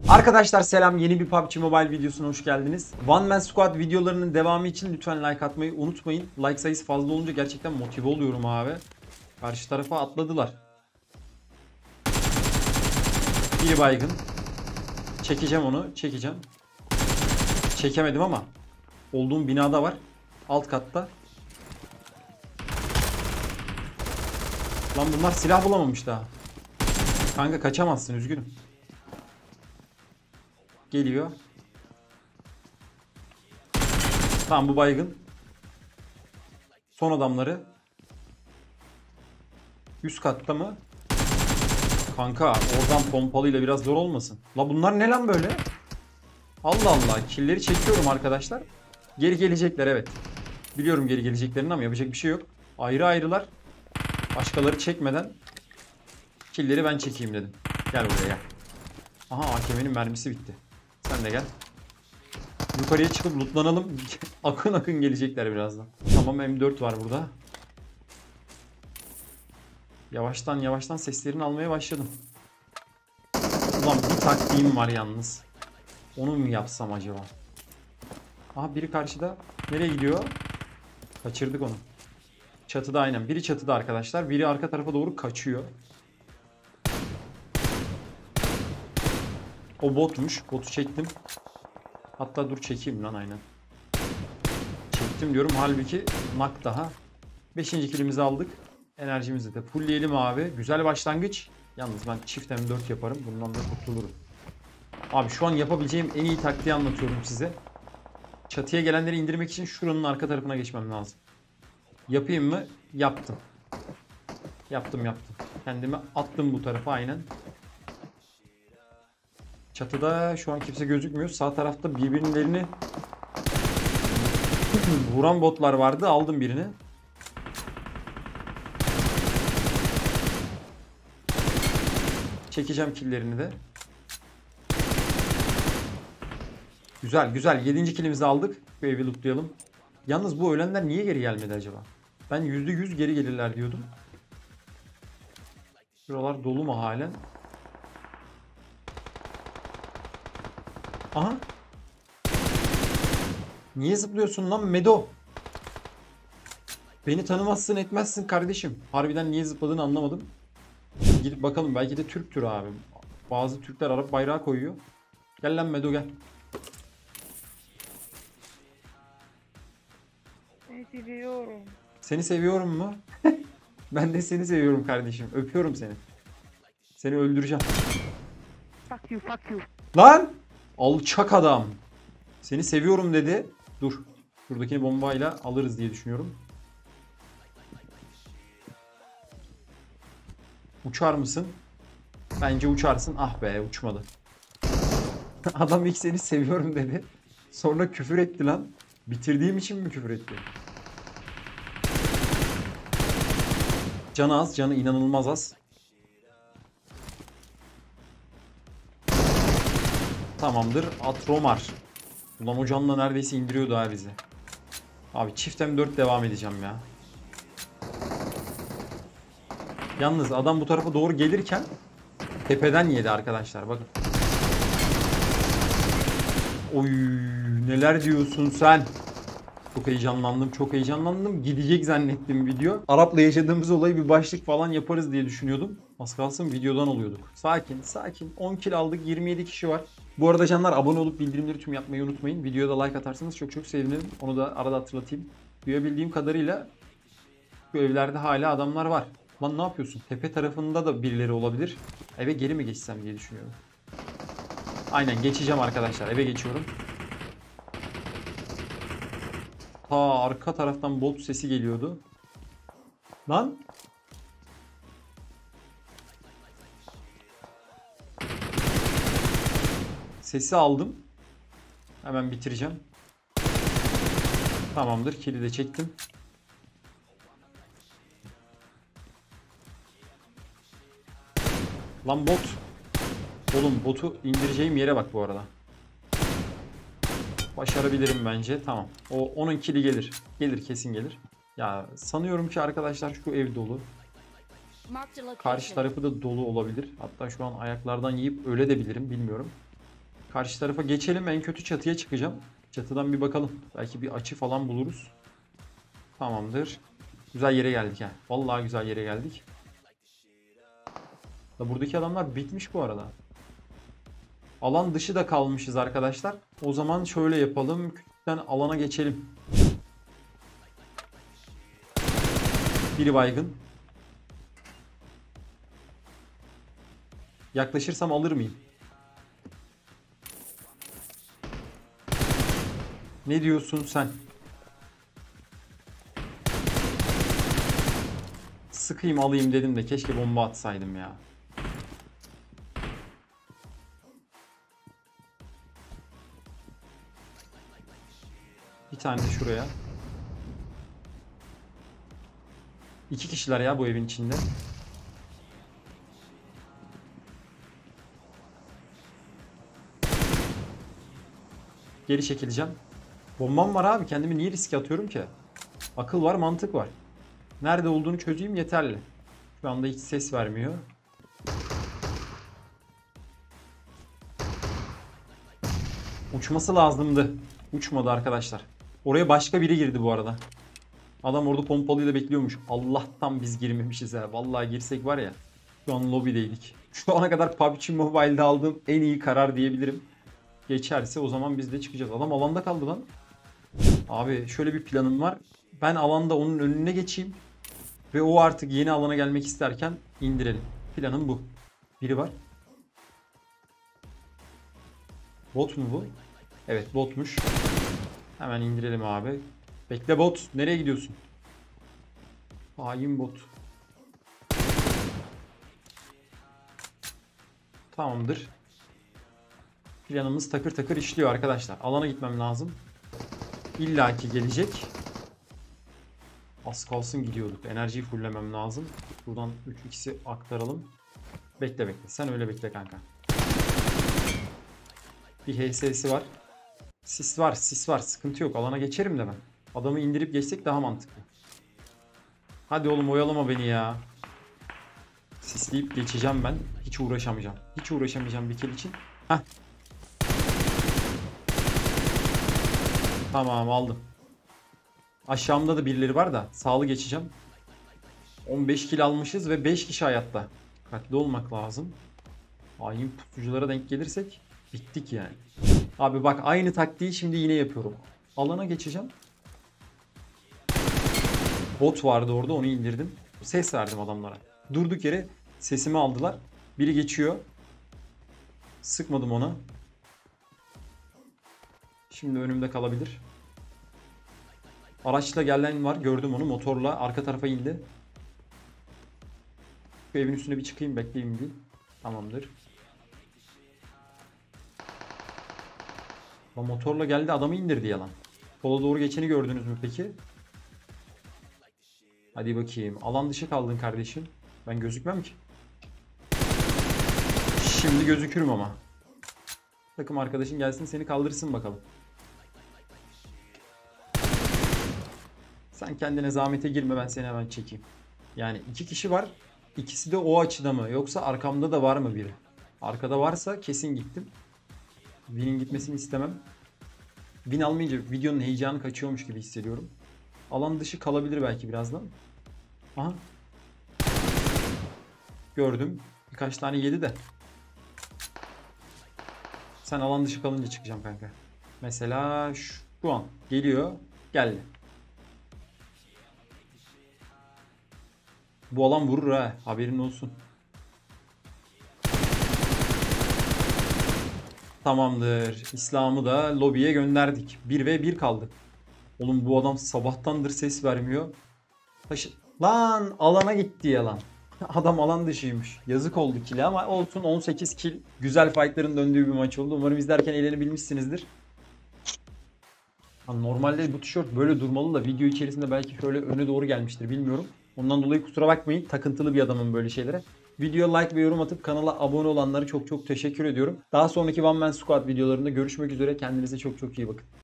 Arkadaşlar selam, yeni bir PUBG Mobile videosuna hoş geldiniz. One Man Squad videolarının devamı için lütfen like atmayı unutmayın. Like sayısı fazla olunca gerçekten motive oluyorum abi. Karşı tarafa atladılar. Biri baygın. Çekeceğim onu, çekeceğim. Çekemedim ama olduğum binada var. Alt katta. Lan bunlar silah bulamamış daha. Kanka kaçamazsın, üzgünüm. Geliyor. Tamam, bu baygın. Son adamları. Üst katta mı? Kanka oradan pompalıyla biraz zor olmasın. La bunlar ne lan böyle? Allah Allah. Killleri çekiyorum arkadaşlar. Geri gelecekler, evet. Biliyorum geri geleceklerini ama yapacak bir şey yok. Ayrı ayrılar. Başkaları çekmeden killleri ben çekeyim dedim. Gel buraya gel. Aha, AKM'nin mermisi bitti. Sen de gel. Yukarıya çıkıp lootlanalım. Akın akın gelecekler birazdan. Tamam, M4 var burada. Yavaştan yavaştan seslerini almaya başladım. Ulan bir taktiğim var yalnız. Onu mu yapsam acaba? Aha, biri karşıda. Nereye gidiyor? Kaçırdık onu. Çatıda aynen. Biri çatıda arkadaşlar. Biri arka tarafa doğru kaçıyor. O botmuş. Botu çektim. Hatta dur çekeyim lan, aynen. Çektim diyorum. Halbuki nak daha. 5. kilimizi aldık. Enerjimizi de fullleyelim abi. Güzel başlangıç. Yalnız ben çift M4 yaparım. Bundan da kurtulurum. Abi şu an yapabileceğim en iyi taktiği anlatıyorum size. Çatıya gelenleri indirmek için şuranın arka tarafına geçmem lazım. Yapayım mı? Yaptım. Yaptım. Kendimi attım bu tarafa aynen. Çatıda şu an kimse gözükmüyor. Sağ tarafta birbirlerini vuran botlar vardı. Aldım birini. Çekeceğim killerini de. Güzel. 7. killimizi aldık. Bu evi lootlayalım. Yalnız bu ölenler niye geri gelmedi acaba? Ben %100 geri gelirler diyordum. Şuralar dolu mu halen? Aha. Niye zıplıyorsun lan Medo? Beni tanımazsın etmezsin kardeşim. Harbiden niye zıpladığını anlamadım. Gidip bakalım, belki de Türktür abi. Bazı Türkler Arap bayrağı koyuyor. Gel lan Medo, gel. Seni seviyorum. Seni seviyorum mu? Ben de seni seviyorum kardeşim. Öpüyorum seni. Seni öldüreceğim. Fuck you. Lan! Alçak adam. Seni seviyorum dedi. Dur. Şuradakini bombayla alırız diye düşünüyorum. Uçar mısın? Bence uçarsın. Ah be, uçmadı. Adam ilk seni seviyorum dedi. Sonra küfür etti lan. Bitirdiğim için mi küfür etti? Canı az. Canı inanılmaz az. Tamamdır. Atromar. Ulan o canla neredeyse indiriyordu ha bizi. Abi çift M4 devam edeceğim ya. Yalnız adam bu tarafa doğru gelirken tepeden yedi arkadaşlar, bakın. Oy, neler diyorsun sen? Çok heyecanlandım. Gidecek zannettim video. Arap'la yaşadığımız olayı bir başlık falan yaparız diye düşünüyordum. Az kalsın videodan oluyorduk. Sakin. 10 kill aldık. 27 kişi var. Bu arada canlar, abone olup bildirimleri tüm yapmayı unutmayın. Videoda like atarsanız çok sevinirim. Onu da arada hatırlatayım. Duyabildiğim kadarıyla bu evlerde hala adamlar var. Lan ne yapıyorsun? Tepe tarafında da birileri olabilir. Eve geri mi geçsem diye düşünüyorum. Aynen, geçeceğim arkadaşlar. Eve geçiyorum. Ta arka taraftan bot sesi geliyordu. Lan. Sesi aldım. Hemen bitireceğim. Tamamdır. Kill'i de çektim. Lan bot. Oğlum botu indireceğim yere bak bu arada. Başarabilirim bence. Tamam. Onun kill'i gelir. Kesin gelir. Ya sanıyorum ki arkadaşlar şu ev dolu. Karşı tarafı da dolu olabilir. Hatta şu an ayaklardan yiyip öle de bilirim, bilmiyorum. Karşı tarafa geçelim. En kötü çatıya çıkacağım. Çatıdan bir bakalım. Belki bir açı falan buluruz. Tamamdır. Güzel yere geldik ha. Vallahi güzel yere geldik. Da buradaki adamlar bitmiş bu arada. Alan dışı da kalmışız arkadaşlar. O zaman şöyle yapalım. Küçükten alana geçelim. Biri baygın. Yaklaşırsam alır mıyım? Ne diyorsun sen? Sıkayım alayım dedim de keşke bomba atsaydım ya. Bir tane de şuraya. 2 kişiler ya bu evin içinde. Geri çekileceğim. Bombam var abi. Kendimi niye riske atıyorum ki? Akıl var, mantık var. Nerede olduğunu çözeyim yeterli. Şu anda hiç ses vermiyor. Uçması lazımdı. Uçmadı arkadaşlar. Oraya başka biri girdi bu arada. Adam orada pompalıyla bekliyormuş. Allah'tan biz girmemişiz ha. Vallahi girsek var ya. Şu an lobideydik. Şu ana kadar PUBG Mobile'de aldığım en iyi karar diyebilirim. Geçerse o zaman biz de çıkacağız. Adam alanda kaldı lan. Abi şöyle bir planım var. Ben alanda onun önüne geçeyim. Ve o artık yeni alana gelmek isterken indirelim. Planım bu. Biri var. Bot mu bu? Evet botmuş. Hemen indirelim abi. Bekle bot. Nereye gidiyorsun? Hain bot. Tamamdır. Planımız takır takır işliyor arkadaşlar. Alana gitmem lazım. İlla ki gelecek. Az kalsın gidiyorduk. Enerjiyi fulllemem lazım. Buradan 3x'i aktaralım. Bekle bekle. Sen öyle bekle kanka. Bir HS'si var. Sis var, sis var. Sıkıntı yok. Alana geçerim de ben. Adamı indirip geçsek daha mantıklı. Hadi oğlum oyalama beni ya. Sisleyip geçeceğim ben. Hiç uğraşamayacağım. Hiç uğraşamayacağım bir kill için. Heh. Tamam aldım. Aşağımda da birileri var da sağlı geçeceğim. 15 kill almışız ve 5 kişi hayatta. Dikkatli olmak lazım. Hain pusuculara denk gelirsek bittik yani. Abi bak aynı taktiği şimdi yine yapıyorum. Alana geçeceğim. Bot vardı orada onu indirdim. Ses verdim adamlara. Durduk yere sesimi aldılar. Biri geçiyor. Sıkmadım ona. Şimdi önümde kalabilir. Araçla gelen var. Gördüm onu motorla. Arka tarafa indi. Şu evin üstüne bir çıkayım bekleyeyim bir. Tamamdır. O motorla geldi adamı indirdi yalan. Sola doğru geçeni gördünüz mü peki? Hadi bakayım. Alan dışı kaldın kardeşim. Ben gözükmem ki. Şimdi gözükürüm ama. Takım arkadaşın gelsin seni kaldırsın bakalım. Sen kendine zahmete girme ben seni hemen çekeyim. Yani 2 kişi var. İkisi de o açıda mı? Yoksa arkamda da var mı biri? Arkada varsa kesin gittim. Win'in gitmesini istemem. Win almayınca videonun heyecanı kaçıyormuş gibi hissediyorum. Alan dışı kalabilir belki birazdan. Aha. Gördüm. Birkaç tane yedi de. Sen alan dışı kalınca çıkacağım kanka. Mesela şu an geliyor. Geldi. Bu alan vurur ha. Haberin olsun. Tamamdır. İslam'ı da lobiye gönderdik. 1 ve 1 kaldı. Oğlum bu adam sabahtandır ses vermiyor. Lan alana gitti yalan. Adam alan dışıymış. Yazık oldu kill'e ama olsun 18 kill. Güzel fightların döndüğü bir maç oldu. Umarım izlerken eğlenebilmişsinizdir. Normalde bu tişört böyle durmalı da video içerisinde belki şöyle öne doğru gelmiştir bilmiyorum. Ondan dolayı kusura bakmayın. Takıntılı bir adamım böyle şeylere. Videoya like ve yorum atıp kanala abone olanlara çok çok teşekkür ediyorum. Daha sonraki One Man Squad videolarında görüşmek üzere. Kendinize çok çok iyi bakın.